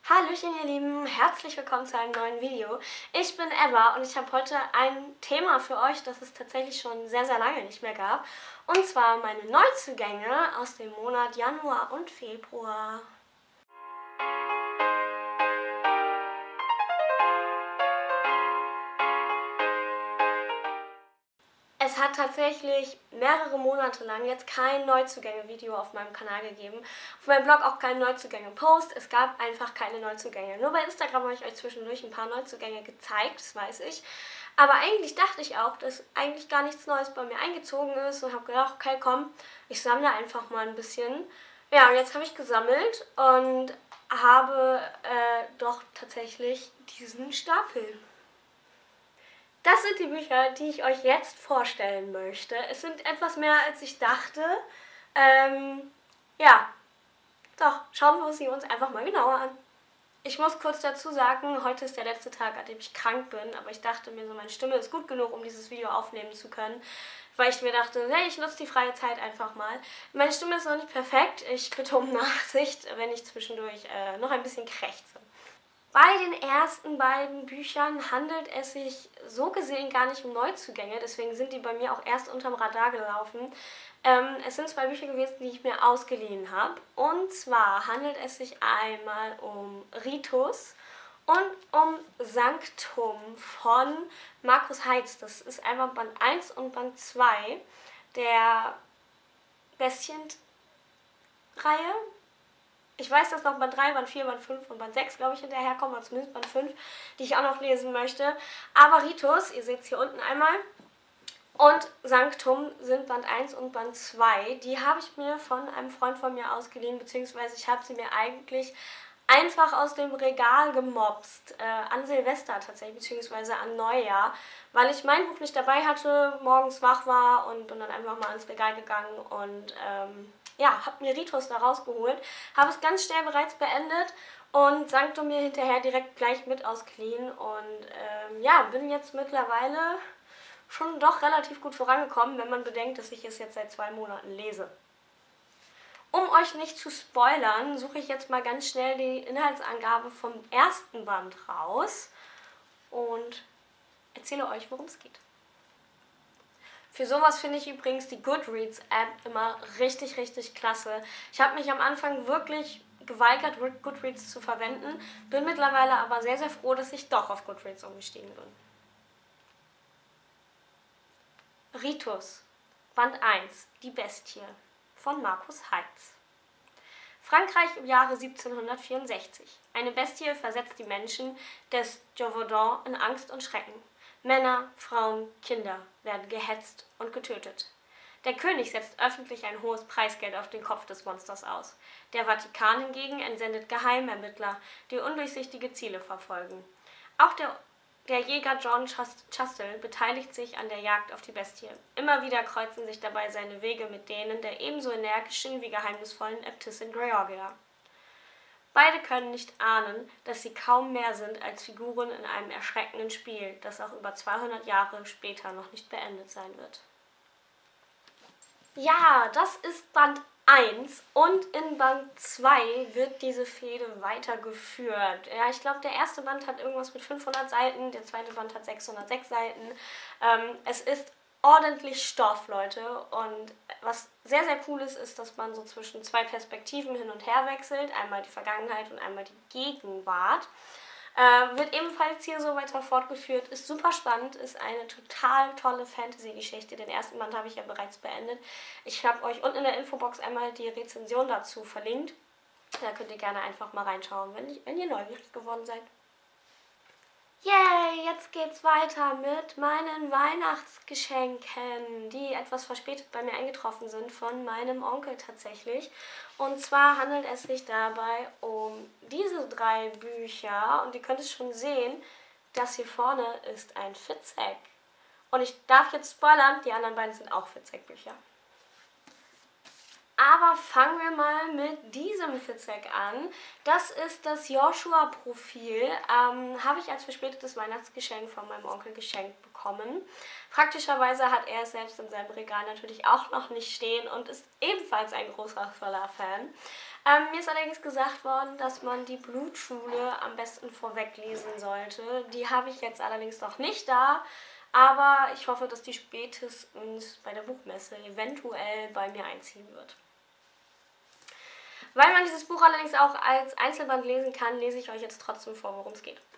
Hallöchen ihr Lieben, herzlich willkommen zu einem neuen Video. Ich bin Eva und ich habe heute ein Thema für euch, das es tatsächlich schon sehr, sehr lange nicht mehr gab. Und zwar meine Neuzugänge aus dem Monat Januar und Februar. Es hat tatsächlich mehrere Monate lang jetzt kein Neuzugänge-Video auf meinem Kanal gegeben. Auf meinem Blog auch kein Neuzugänge-Post. Es gab einfach keine Neuzugänge. Nur bei Instagram habe ich euch zwischendurch ein paar Neuzugänge gezeigt, das weiß ich. Aber eigentlich dachte ich auch, dass eigentlich gar nichts Neues bei mir eingezogen ist und habe gedacht, okay, komm, ich sammle einfach mal ein bisschen. Ja, und jetzt habe ich gesammelt und habe doch tatsächlich diesen Stapel. Das sind die Bücher, die ich euch jetzt vorstellen möchte. Es sind etwas mehr, als ich dachte. Ja, doch, schauen wir sie uns einfach mal genauer an. Ich muss kurz dazu sagen, heute ist der letzte Tag, an dem ich krank bin, aber ich dachte mir so, meine Stimme ist gut genug, um dieses Video aufnehmen zu können, weil ich mir dachte, hey, ich nutze die freie Zeit einfach mal. Meine Stimme ist noch nicht perfekt, ich bitte um Nachsicht, wenn ich zwischendurch noch ein bisschen krächze. Bei den ersten beiden Büchern handelt es sich so gesehen gar nicht um Neuzugänge, deswegen sind die bei mir auch erst unterm Radar gelaufen. Es sind zwei Bücher gewesen, die ich mir ausgeliehen habe. Und zwar handelt es sich einmal um Ritus und um Sanctum von Markus Heitz. Das ist einmal Band 1 und Band 2 der Bestien-Reihe. Ich weiß, dass noch Band 3, Band 4, Band 5 und Band 6, glaube ich, hinterherkommen, oder zumindest Band 5, die ich auch noch lesen möchte. Aber Ritus, ihr seht es hier unten einmal, und Sanctum sind Band 1 und Band 2. Die habe ich mir von einem Freund von mir ausgeliehen, beziehungsweise ich habe sie mir eigentlich einfach aus dem Regal gemopst, an Silvester tatsächlich, beziehungsweise an Neujahr, weil ich mein Buch nicht dabei hatte, morgens wach war und bin dann einfach mal ans Regal gegangen und ja, habe mir Ritus da rausgeholt, habe es ganz schnell bereits beendet und Sanctum mir hinterher direkt gleich mit ausgeliehen und ja, bin jetzt mittlerweile schon doch relativ gut vorangekommen, wenn man bedenkt, dass ich es jetzt seit 2 Monaten lese. Um euch nicht zu spoilern, suche ich jetzt mal ganz schnell die Inhaltsangabe vom ersten Band raus und erzähle euch, worum es geht. Für sowas finde ich übrigens die Goodreads-App immer richtig, richtig klasse. Ich habe mich am Anfang wirklich geweigert, Goodreads zu verwenden, bin mittlerweile aber sehr, sehr froh, dass ich doch auf Goodreads umgestiegen bin. Ritus, Band 1, Die Bestie von Markus Heitz. Frankreich im Jahre 1764. Eine Bestie versetzt die Menschen des Gévaudan in Angst und Schrecken. Männer, Frauen, Kinder werden gehetzt und getötet. Der König setzt öffentlich ein hohes Preisgeld auf den Kopf des Monsters aus. Der Vatikan hingegen entsendet Geheimermittler, die undurchsichtige Ziele verfolgen. Auch der Jäger John Chastel beteiligt sich an der Jagd auf die Bestie. Immer wieder kreuzen sich dabei seine Wege mit denen der ebenso energischen wie geheimnisvollen Äbtissin Georgia. Beide können nicht ahnen, dass sie kaum mehr sind als Figuren in einem erschreckenden Spiel, das auch über 200 Jahre später noch nicht beendet sein wird. Ja, das ist Band 1 und in Band 2 wird diese Fehde weitergeführt. Ja, ich glaube, der erste Band hat irgendwas mit 500 Seiten, der zweite Band hat 606 Seiten. Es ist ordentlich Stoff, Leute, und was sehr, sehr cool ist, dass man so zwischen zwei Perspektiven hin und her wechselt, einmal die Vergangenheit und einmal die Gegenwart. Wird ebenfalls hier so weiter fortgeführt, ist super spannend, ist eine total tolle Fantasy-Geschichte. Den ersten Band habe ich ja bereits beendet. Ich habe euch unten in der Infobox einmal die Rezension dazu verlinkt. Da könnt ihr gerne einfach mal reinschauen, wenn ihr neugierig geworden seid. Yay, jetzt geht's weiter mit meinen Weihnachtsgeschenken, die etwas verspätet bei mir eingetroffen sind, von meinem Onkel tatsächlich. Und zwar handelt es sich dabei um diese 3 Bücher und ihr könnt es schon sehen, das hier vorne ist ein Fitzek. Und ich darf jetzt spoilern, die anderen beiden sind auch Fitzek-Bücher. Aber fangen wir mal mit diesem Fitzek an. Das ist das Joshua-Profil. Habe ich als verspätetes Weihnachtsgeschenk von meinem Onkel geschenkt bekommen. Praktischerweise hat er es selbst in seinem Regal natürlich auch noch nicht stehen und ist ebenfalls ein großer Thriller-Fan. Mir ist allerdings gesagt worden, dass man die Blutschule am besten vorweg lesen sollte. Die habe ich jetzt allerdings noch nicht da, aber ich hoffe, dass die spätestens bei der Buchmesse eventuell bei mir einziehen wird. Weil man dieses Buch allerdings auch als Einzelband lesen kann, lese ich euch jetzt trotzdem vor, worum es geht.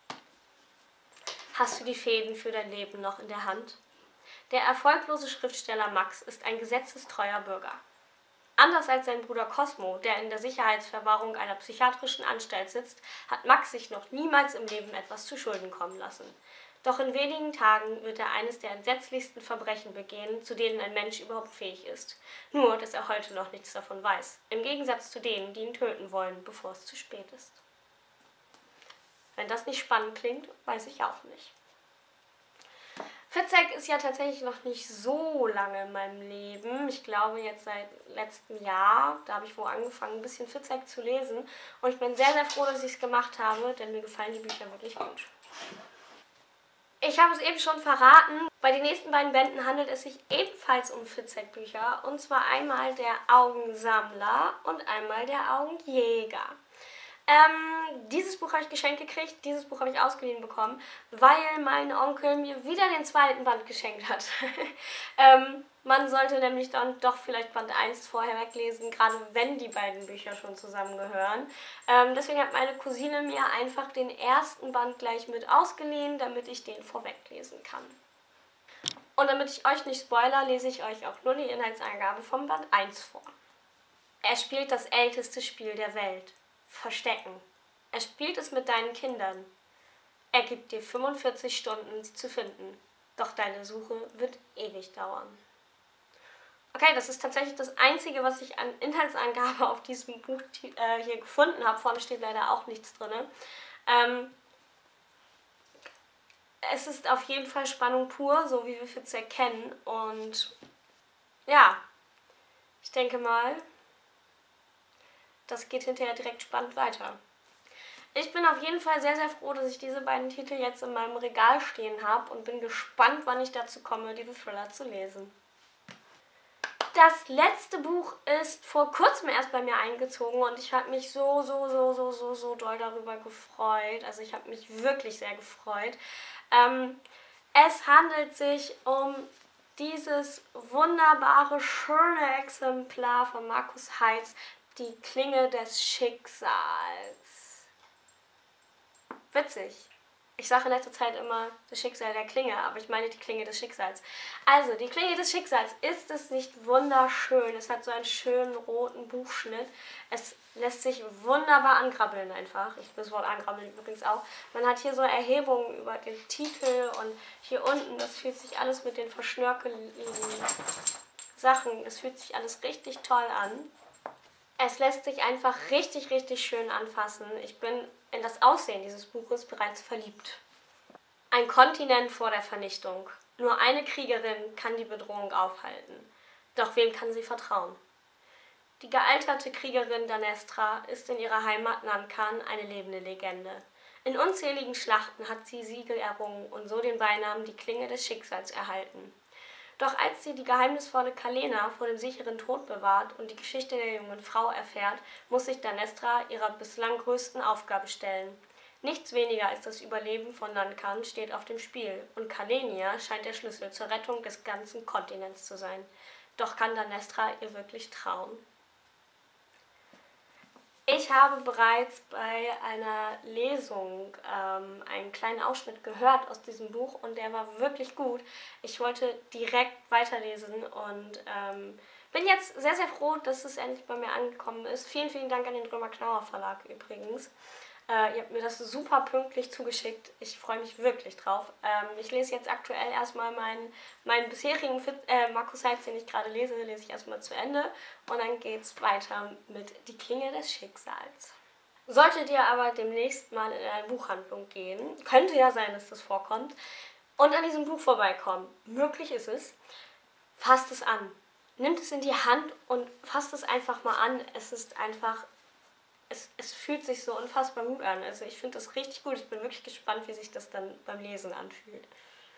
Hast du die Fäden für dein Leben noch in der Hand? Der erfolglose Schriftsteller Max ist ein gesetzestreuer Bürger. Anders als sein Bruder Cosmo, der in der Sicherheitsverwahrung einer psychiatrischen Anstalt sitzt, hat Max sich noch niemals im Leben etwas zu Schulden kommen lassen. Doch in wenigen Tagen wird er eines der entsetzlichsten Verbrechen begehen, zu denen ein Mensch überhaupt fähig ist. Nur, dass er heute noch nichts davon weiß. Im Gegensatz zu denen, die ihn töten wollen, bevor es zu spät ist. Wenn das nicht spannend klingt, weiß ich auch nicht. Fitzek ist ja tatsächlich noch nicht so lange in meinem Leben. Ich glaube jetzt seit letztem Jahr. Da habe ich wohl angefangen, ein bisschen Fitzek zu lesen. Und ich bin sehr, sehr froh, dass ich es gemacht habe, denn mir gefallen die Bücher wirklich gut. Ich habe es eben schon verraten, bei den nächsten beiden Bänden handelt es sich ebenfalls um Fitzek-Bücher. Und zwar einmal der Augensammler und einmal der Augenjäger. Dieses Buch habe ich geschenkt gekriegt, dieses Buch habe ich ausgeliehen bekommen, weil mein Onkel mir wieder den zweiten Band geschenkt hat. Man sollte nämlich dann doch vielleicht Band 1 vorher weglesen, gerade wenn die beiden Bücher schon zusammengehören. Deswegen hat meine Cousine mir einfach den ersten Band gleich mit ausgeliehen, damit ich den vorweglesen kann. Und damit ich euch nicht spoiler, lese ich euch auch nur die Inhaltsangabe vom Band 1 vor. Er spielt das älteste Spiel der Welt. Verstecken. Er spielt es mit deinen Kindern. Er gibt dir 45 Stunden, sie zu finden. Doch deine Suche wird ewig dauern. Okay, das ist tatsächlich das Einzige, was ich an Inhaltsangabe auf diesem Buch hier gefunden habe. Vorne steht leider auch nichts drin. Es ist auf jeden Fall Spannung pur, so wie wir Fitzek kennen. Und ja, ich denke mal, das geht hinterher direkt spannend weiter. Ich bin auf jeden Fall sehr, sehr froh, dass ich diese beiden Titel jetzt in meinem Regal stehen habe und bin gespannt, wann ich dazu komme, diese Thriller zu lesen. Das letzte Buch ist vor kurzem erst bei mir eingezogen und ich habe mich so doll darüber gefreut. Also ich habe mich wirklich sehr gefreut. Es handelt sich um dieses wunderbare, schöne Exemplar von Markus Heitz, Die Klinge des Schicksals. Witzig. Ich sage in letzter Zeit immer das Schicksal der Klinge, aber ich meine die Klinge des Schicksals. Also, die Klinge des Schicksals, ist es nicht wunderschön? Es hat so einen schönen roten Buchschnitt. Es lässt sich wunderbar angrabbeln einfach. Ich das Wort angrabbeln übrigens auch. Man hat hier so Erhebungen über den Titel und hier unten, das fühlt sich alles mit den verschnörkelten Sachen, das fühlt sich alles richtig toll an. Es lässt sich einfach richtig schön anfassen. Ich bin in das Aussehen dieses Buches bereits verliebt. Ein Kontinent vor der Vernichtung. Nur eine Kriegerin kann die Bedrohung aufhalten. Doch wem kann sie vertrauen? Die gealterte Kriegerin Danestra ist in ihrer Heimat Nankan eine lebende Legende. In unzähligen Schlachten hat sie Siege errungen und so den Beinamen die Klinge des Schicksals erhalten. Doch als sie die geheimnisvolle Kalena vor dem sicheren Tod bewahrt und die Geschichte der jungen Frau erfährt, muss sich Danestra ihrer bislang größten Aufgabe stellen. Nichts weniger als das Überleben von Nankan steht auf dem Spiel und Kalenia scheint der Schlüssel zur Rettung des ganzen Kontinents zu sein. Doch kann Danestra ihr wirklich trauen? Ich habe bereits bei einer Lesung einen kleinen Ausschnitt gehört aus diesem Buch und der war wirklich gut. Ich wollte direkt weiterlesen und bin jetzt sehr, sehr froh, dass es endlich bei mir angekommen ist. Vielen Dank an den Römer-Knauer Verlag übrigens. Ihr habt mir das super pünktlich zugeschickt. Ich freue mich wirklich drauf. Ich lese jetzt aktuell erstmal meinen bisherigen Markus Heitz, den ich gerade lese ich erstmal zu Ende. Und dann geht's weiter mit Die Klinge des Schicksals. Solltet ihr aber demnächst mal in eine Buchhandlung gehen, könnte ja sein, dass das vorkommt, und an diesem Buch vorbeikommen, möglich ist es, fasst es an. Nimmt es in die Hand und fasst es einfach mal an. Es ist einfach... Es fühlt sich so unfassbar gut an. Also ich finde das richtig gut. Ich bin wirklich gespannt, wie sich das dann beim Lesen anfühlt.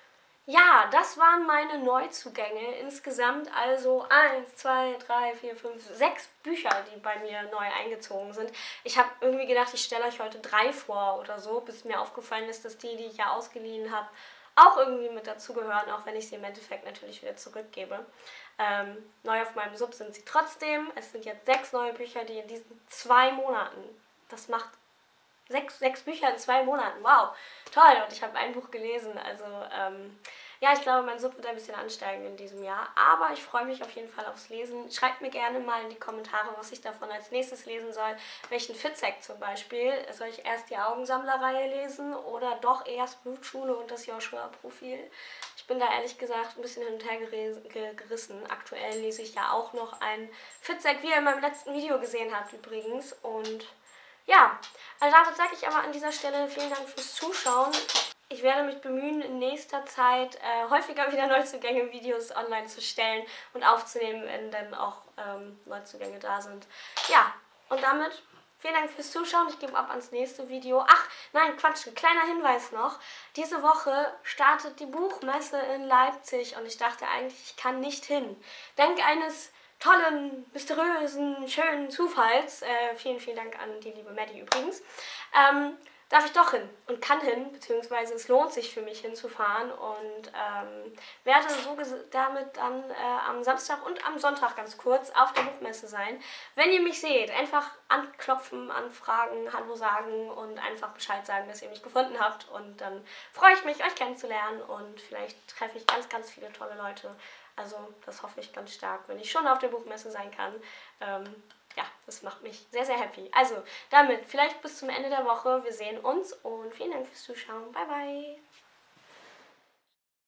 Ja, das waren meine Neuzugänge. Insgesamt also 1, 2, 3, 4, 5, 6 Bücher, die bei mir neu eingezogen sind. Ich habe irgendwie gedacht, ich stelle euch heute 3 vor oder so, bis mir aufgefallen ist, dass die ich ja ausgeliehen habe, auch irgendwie mit dazugehören, auch wenn ich sie im Endeffekt natürlich wieder zurückgebe. Neu auf meinem Sub sind sie trotzdem. Es sind jetzt 6 neue Bücher, die in diesen 2 Monaten, das macht sechs Bücher in 2 Monaten. Wow, toll. Und ich habe ein Buch gelesen. Also ja, ich glaube, mein Sub wird ein bisschen ansteigen in diesem Jahr. Aber ich freue mich auf jeden Fall aufs Lesen. Schreibt mir gerne mal in die Kommentare, was ich davon als nächstes lesen soll. Welchen Fitzek zum Beispiel. Soll ich erst die Augensammlerreihe lesen oder doch erst Blutschule und das Joshua-Profil? Ich bin da ehrlich gesagt ein bisschen hin und her gerissen. Aktuell lese ich ja auch noch einen Fitzek, wie ihr in meinem letzten Video gesehen habt übrigens. Und ja, also damit sage ich aber an dieser Stelle vielen Dank fürs Zuschauen. Ich werde mich bemühen, in nächster Zeit häufiger wieder Neuzugänge-Videos online zu stellen und aufzunehmen, wenn dann auch Neuzugänge da sind. Ja, und damit vielen Dank fürs Zuschauen. Ich gebe ab ans nächste Video. Ach, nein, Quatsch, ein kleiner Hinweis noch. Diese Woche startet die Buchmesse in Leipzig und ich dachte eigentlich, ich kann nicht hin. Dank eines tollen, mysteriösen, schönen Zufalls, vielen, vielen Dank an die liebe Maddie übrigens, darf ich doch hin und kann hin, beziehungsweise es lohnt sich für mich hinzufahren und werde so damit dann am Samstag und am Sonntag ganz kurz auf der Buchmesse sein. Wenn ihr mich seht, einfach anklopfen, anfragen, Hallo sagen und einfach Bescheid sagen, dass ihr mich gefunden habt und dann freue ich mich, euch kennenzulernen und vielleicht treffe ich ganz, ganz viele tolle Leute. Also das hoffe ich ganz stark, wenn ich schon auf der Buchmesse sein kann. Ja, das macht mich sehr, sehr happy. Also damit vielleicht bis zum Ende der Woche. Wir sehen uns und vielen Dank fürs Zuschauen. Bye, bye.